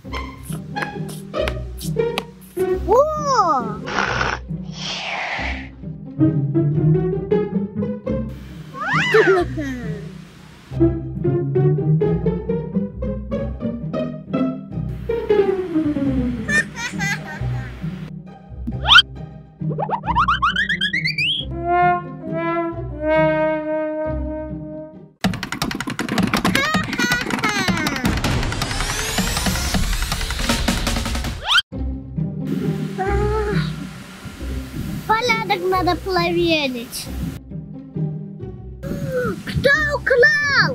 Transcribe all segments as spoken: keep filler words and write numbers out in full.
О! Порядок надо проверить. Кто украл?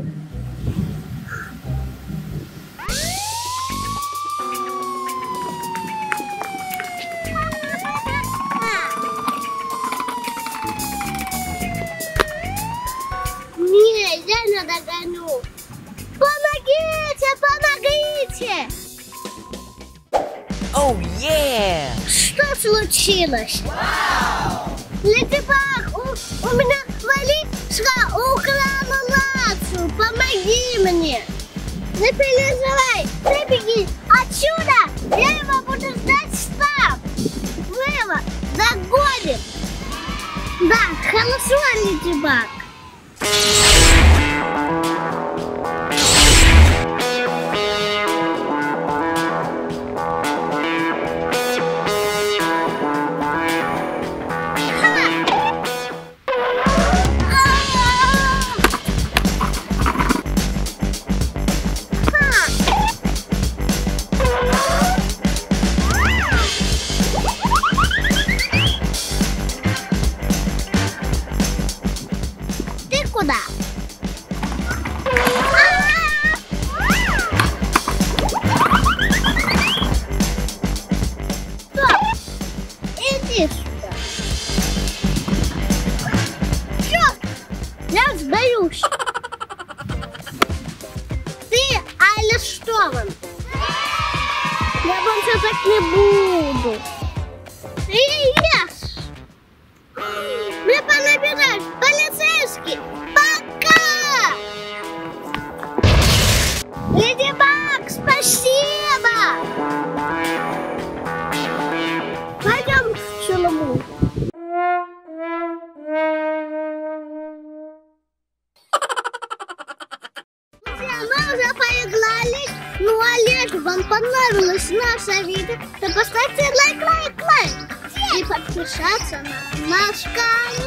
Не, я не догоню. Помогите, помогите! Оу, oh, yeah! Что случилось? Wow! Леди Баг, у, у меня Валичка украла лацу. Помоги мне. Не переживай, ты беги отсюда. Я его буду ждать там. Мы его догоним. Да, хорошо, Леди Баг. Куда? Стоп! Иди сюда. Черт! Я сдаюсь. Ты арестован. Я больше так не буду. Yes! Мне пора бежать. Полицейский! Леди Баг, спасибо! Пойдем к челому. Друзья, мы уже поигрались. Ну а если вам понравилось наше видео, то поставьте лайк, лайк, лайк. И подписаться на наш канал.